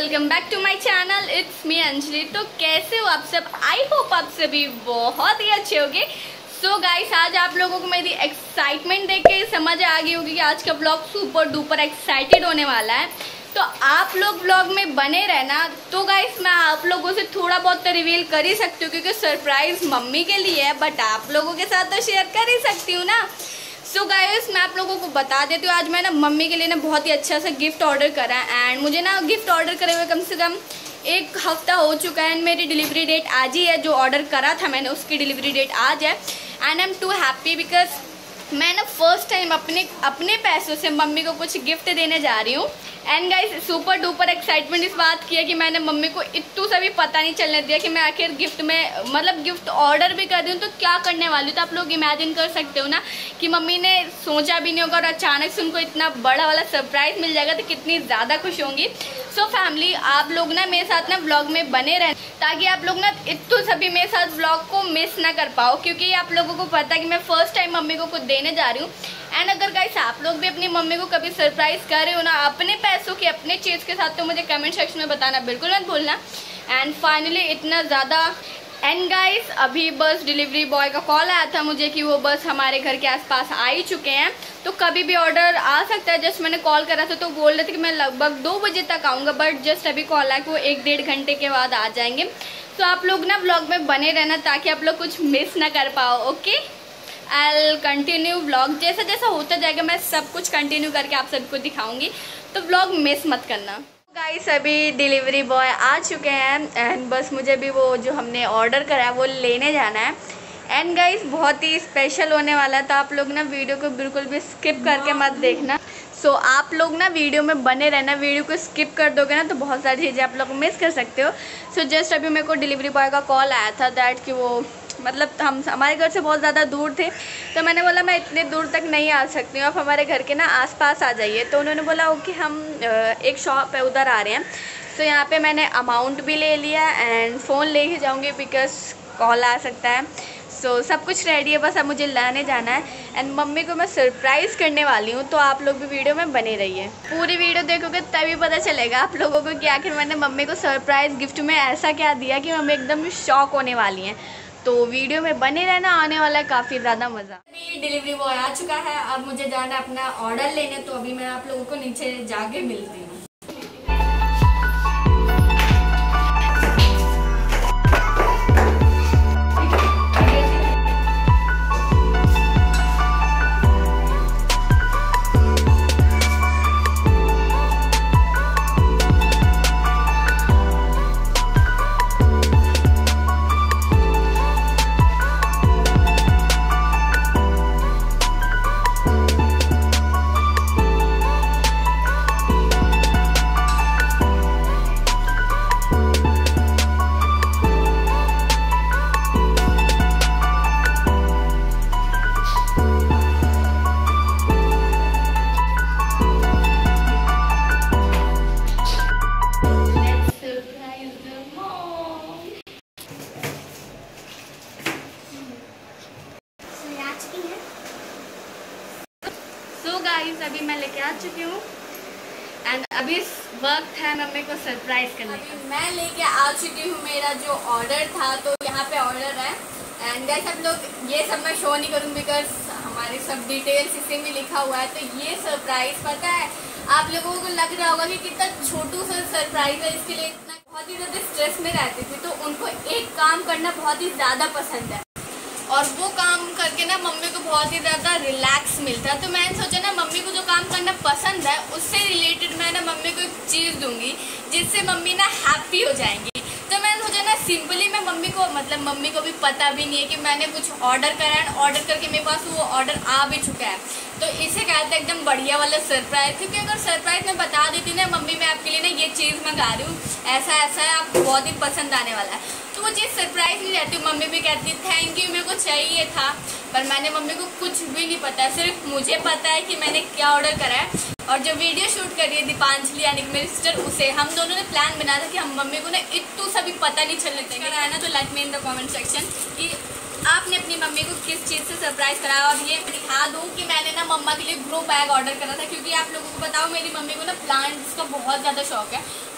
Welcome back to my channel, it's me Anjali. तो कैसे हो आप सब? आई होप आप सभी बहुत ही अच्छे होंगे। सो गाइस, आज आप लोगों को मेरी एक्साइटमेंट देख के समझ आ गई होगी कि आज का ब्लॉग सुपर डुपर एक्साइटेड होने वाला है। तो आप लोग ब्लॉग में बने रहना। तो गाइस, मैं आप लोगों से थोड़ा बहुत तो रिवील कर ही सकती हूँ क्योंकि सरप्राइज मम्मी के लिए है, बट आप लोगों के साथ तो शेयर कर ही सकती हूँ ना। सो गाइस, मैं आप लोगों को बता देती हूँ, आज मैं ना मम्मी के लिए ना बहुत ही अच्छा सा गिफ्ट ऑर्डर करा है। एंड मुझे ना गिफ्ट ऑर्डर करे हुए कम से कम 1 हफ्ता हो चुका है। एंड मेरी डिलीवरी डेट आज ही है। जो ऑर्डर करा था मैंने उसकी डिलीवरी डेट आज है। And I am too happy because मैं ना फर्स्ट टाइम अपने पैसों से मम्मी को कुछ गिफ्ट देने जा रही हूँ। And guys, super duper excitement इस बात की है कि मैंने मम्मी को इतू सा भी पता नहीं चलने दिया कि मैं आखिर गिफ्ट में गिफ्ट ऑर्डर भी कर रही हूँ तो क्या करने वाली हूँ। तो आप लोग इमेजिन कर सकते हो ना कि मम्मी ने सोचा भी नहीं होगा और अचानक से उनको इतना बड़ा वाला सरप्राइज मिल जाएगा तो कितनी ज़्यादा खुश होंगी। सो फैमिली, आप लोग ना मेरे साथ ना व्लॉग में बने रहें ताकि आप लोग ना इतू सभी मेरे साथ व्लॉग को मिस ना कर पाओ, क्योंकि आप लोगों को पता है कि मैं फर्स्ट टाइम मम्मी को कुछ देने जा रही हूँ। एंड अगर गाइस आप लोग भी अपनी मम्मी को कभी सरप्राइज कर रहे हो ना अपने पैसों की अपने चीज़ के साथ, तो मुझे कमेंट सेक्शन में बताना बिल्कुल मत भूलना। एंड फाइनली इतना ज़्यादा एंड गाइस, अभी बस डिलीवरी बॉय का कॉल आया था मुझे कि वो बस हमारे घर के आसपास आ ही चुके हैं, तो कभी भी ऑर्डर आ सकता है। जस्ट मैंने कॉल करा था तो बोल रहे थे कि मैं लगभग 2 बजे तक आऊँगा, बट जस्ट अभी कॉल आया कि वो 1-1.5 घंटे के बाद आ जाएंगे। तो आप लोग ना व्लॉग में बने रहना ताकि आप लोग कुछ मिस ना कर पाओ। ओके, I'll कंटिन्यू व्लॉग, जैसा जैसा होता जाएगा मैं सब कुछ कंटिन्यू करके आप सबको दिखाऊंगी, तो व्लॉग मिस मत करना। गाइस, अभी डिलीवरी बॉय आ चुके हैं एंड बस मुझे भी वो जो हमने ऑर्डर करा है वो लेने जाना है। एंड गाइस, बहुत ही स्पेशल होने वाला है, तो आप लोग ना वीडियो को बिल्कुल भी स्किप करके मत देखना। सो आप लोग ना वीडियो में बने रहना। वीडियो को स्किप कर दोगे ना तो बहुत सारी चीज़ें आप लोग मिस कर सकते हो। सो जस्ट अभी मेरे को डिलीवरी बॉय का कॉल आया था दैट कि वो हम हमारे घर से बहुत ज़्यादा दूर थे, तो मैंने बोला मैं इतने दूर तक नहीं आ सकती हूँ, आप हमारे घर के ना आसपास आ जाइए। तो उन्होंने बोला ओके, हम एक शॉप है उधर आ रहे हैं। तो यहाँ पे मैंने अमाउंट भी ले लिया एंड फ़ोन ले ही जाऊँगी बिकॉज कॉल आ सकता है। सो सब कुछ रेडी है, बस अब मुझे लाने जाना है एंड मम्मी को मैं सरप्राइज़ करने वाली हूँ। तो आप लोग भी वीडियो में बने रहिए, पूरी वीडियो देखोगे तभी पता चलेगा आप लोगों को कि आखिर मैंने मम्मी को सरप्राइज़ गिफ्ट में ऐसा क्या दिया कि मम्मी एकदम शॉक होने वाली हैं। तो वीडियो में बने रहना, आने वाला है काफ़ी ज़्यादा मज़ा। अभी डिलीवरी बॉय आ चुका है, अब मुझे जाना है अपना ऑर्डर लेने, तो अभी मैं आप लोगों को नीचे जाके मिलती हूँ। गाइस, अभी मैं लेके आ चुकी हूँ एंड अभी वक्त है मम्मी को सरप्राइज करने का। मैं लेके आ चुकी हूँ मेरा जो ऑर्डर था, तो यहाँ पे ऑर्डर है एंड गाइस आप लोग ये सब मैं शो नहीं करूँ बिकॉज हमारी सब डिटेल्स इसी में लिखा हुआ है। तो ये सरप्राइज पता है आप लोगों को लग रहा होगा कि कितना छोटू सा सरप्राइज है, इसके लिए इतना बहुत ही ज़्यादा स्ट्रेस में रहती थी। तो उनको एक काम करना बहुत ही ज़्यादा पसंद है और वो काम करके ना मम्मी को बहुत ही ज़्यादा रिलैक्स मिलता है। तो मैंने सोचा ना मम्मी को जो काम करना पसंद है उससे रिलेटेड मैं ना मम्मी को एक चीज़ दूंगी जिससे मम्मी ना हैप्पी हो जाएंगी। तो मैंने सोचा ना सिंपली मैं मम्मी को भी पता भी नहीं है कि मैंने कुछ ऑर्डर करा है, ऑर्डर करके मेरे पास वो ऑर्डर आ भी चुका है। तो इसे कहते हैं एकदम बढ़िया वाला सरप्राइज, क्योंकि अगर सरप्राइज मैं बता देती ना मम्मी मैं आपके लिए ना ये चीज़ मंगा रही हूँ, ऐसा ऐसा है, आपको बहुत ही पसंद आने वाला है, तो वो चीज़ सरप्राइज नहीं रहती। मम्मी भी कहती थैंक यू, मेरे को चाहिए था, पर मैंने मम्मी को कुछ भी नहीं पता, सिर्फ मुझे पता है कि मैंने क्या ऑर्डर करा है। और जो वीडियो शूट करी है दीपांजलि यानी कि मेरी सिस्टर, उसे हम दोनों ने प्लान बनाया था कि हम मम्मी को ना इतू सा भी पता नहीं चलने देंगे ना। तो like me in the comment section कि आपने अपनी मम्मी को किस चीज़ से सरप्राइज कराया। और ये दिखा दूँ कि मैंने ना मम्मा के लिए ग्रो बैग ऑर्डर करा था, क्योंकि आप लोगों को बताओ मेरी मम्मी को ना प्लांट्स का बहुत ज़्यादा शौक है।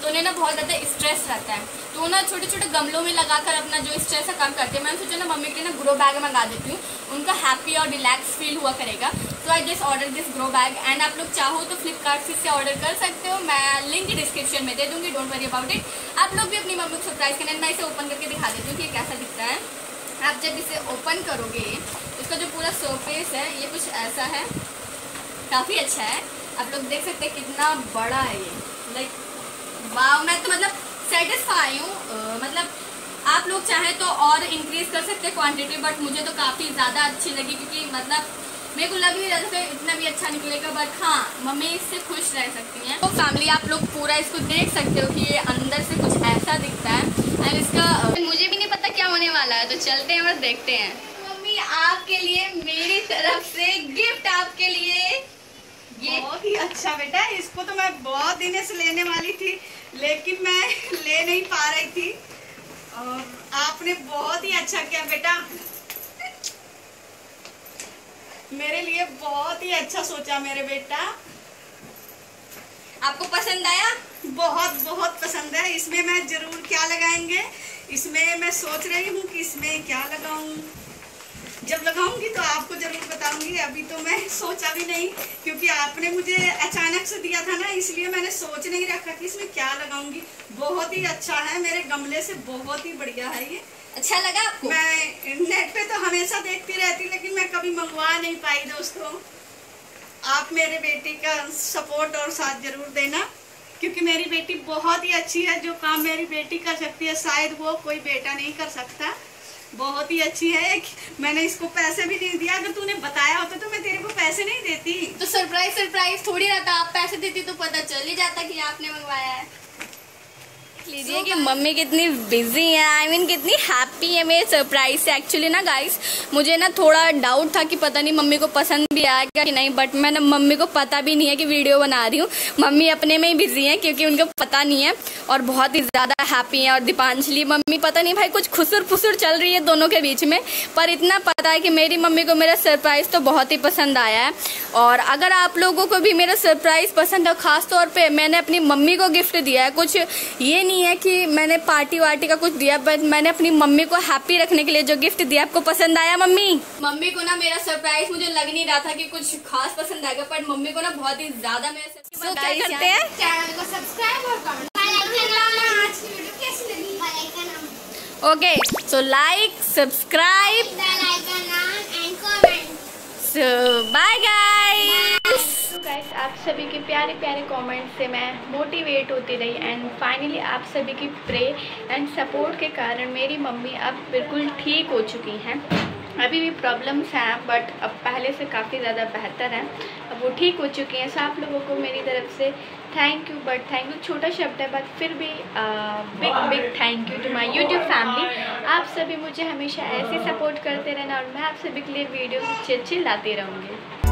तो उन्हें ना बहुत ज़्यादा स्ट्रेस रहता है, तो ना छोटे छोटे गमलों में लगाकर अपना जो स्ट्रेस है कम करते हैं। मैंने सोचा ना मम्मी के लिए ना ग्रो बैग मंगा देती हूँ, उनका हैप्पी और रिलैक्स फील हुआ करेगा। तो I just order this grow bag and आप लोग चाहो तो फ्लिपकार्ट से इससे ऑर्डर कर सकते हो, मैं लिंक डिस्क्रिप्शन में दे दूँगी, डोंट वरी अबाउट इट। आप लोग भी अपनी मम्मी को सरप्राइज करें। मैं इसे ओपन करके दिखा देती हूँ कि कैसा दिखता है। आप जब इसे ओपन करोगे इसका जो पूरा सरफेस है ये कुछ ऐसा है, काफ़ी अच्छा है। आप लोग देख सकते हैं कितना बड़ा है ये, लाइक वाह। मैं तो मतलब सेटिस्फाई हूँ। मतलब आप लोग चाहें तो और इंक्रीज कर सकते हैं क्वांटिटी, बट मुझे तो काफ़ी ज़्यादा अच्छी लगी, क्योंकि मतलब मेरे को लग नहीं रहा था इतना भी अच्छा निकलेगा, बट हाँ मम्मी इससे खुश रह सकती हैं। तो फैमिली आप लोग पूरा इसको देख सकते हो कि ये अंदर से कुछ ऐसा दिखता है एंड इसका मुझे भी नहीं पता क्या होने वाला है, तो चलते हैं और देखते हैं। मम्मी आपके लिए मेरी तरफ से गिफ्ट आपके लिए ये बहुत ही अच्छा बेटा, इसको तो मैं बहुत दिन से लेने वाली थी लेकिन मैं ले नहीं पा रही थी, और आपने बहुत ही अच्छा किया बेटा, मेरे लिए बहुत ही अच्छा सोचा मेरे बेटा। आपको पसंद आया? बहुत बहुत पसंद है। इसमें मैं जरूर क्या लगाएंगे, इसमें मैं सोच रही हूँ कि इसमें क्या लगाऊं, जब लगाऊंगी तो आपको जरूर बताऊंगी। अभी तो मैं सोचा भी नहीं, क्योंकि आपने मुझे अचानक से दिया था ना, इसलिए मैंने सोच नहीं रखा कि इसमें क्या लगाऊंगी। बहुत ही अच्छा है, मेरे गमले से बहुत ही बढ़िया है ये। अच्छा लगा आपको? मैं नेट पे तो हमेशा देखती रहती, लेकिन मैं कभी मंगवा नहीं पाई। दोस्तों आप मेरे बेटी का सपोर्ट और साथ जरूर देना, क्योंकि मेरी बेटी बहुत ही अच्छी है। जो काम मेरी बेटी कर सकती है शायद वो कोई बेटा नहीं कर सकता। बहुत ही अच्छी है। मैंने इसको पैसे भी नहीं दिया, अगर तूने बताया होता तो मैं तेरे को पैसे नहीं देती। तो सरप्राइज थोड़ी रहता, आप पैसे देती तो पता चल ही जाता कि आपने मंगवाया है। लीजिए कि मम्मी कितनी बिजी है, आई मीन कितनी हैप्पी है मेरे सरप्राइज से। एक्चुअली ना गाइस मुझे ना थोड़ा डाउट था कि पता नहीं मम्मी को पसंद भी आएगा कि नहीं, बट मैंने मम्मी को पता भी नहीं है कि वीडियो बना रही हूँ। मम्मी अपने में ही बिजी है क्योंकि उनको पता नहीं है, और बहुत ही ज्यादा हैप्पी है। और दीपांजलि मम्मी पता नहीं भाई कुछ खुसुर फुसुर चल रही है दोनों के बीच में, पर इतना पता है कि मेरी मम्मी को मेरा सरप्राइज तो बहुत ही पसंद आया है। और अगर आप लोगों को भी मेरा सरप्राइज पसंद है, खास तौर पे मैंने अपनी मम्मी को गिफ्ट दिया है, कुछ ये नहीं है कि मैंने पार्टी वार्टी का कुछ दिया, बट मैंने अपनी मम्मी को हैप्पी रखने के लिए जो गिफ्ट दिया। आपको पसंद आया मम्मी? मम्मी को ना मेरा सरप्राइज मुझे लग नहीं रहा था कि कुछ खास पसंद आएगा, पर मम्मी को ना बहुत ही ज्यादा मेरा सरप्राइज। क्या करते हैं? चैनल को सब्सक्राइब और कमेंट। आज की वीडियो कैसी लगी? Okay, so like, subscribe, and comment. So bye guys. तो गाइस आप सभी के प्यारे प्यारे कमेंट से मैं मोटिवेट होती रही, एंड फाइनली आप सभी की प्रे एंड सपोर्ट के कारण मेरी मम्मी अब बिल्कुल ठीक हो चुकी हैं। अभी भी प्रॉब्लम्स हैं, बट अब पहले से काफ़ी ज़्यादा बेहतर हैं, अब वो ठीक हो चुकी हैं। सो आप लोगों को मेरी तरफ से thank you, but thank you छोटा शब्द है, बट फिर भी big thank you to my YouTube family. आप सभी मुझे हमेशा ऐसे सपोर्ट करते रहना, और मैं आप सभी के लिए वीडियो अच्छे लाती रहूँगी।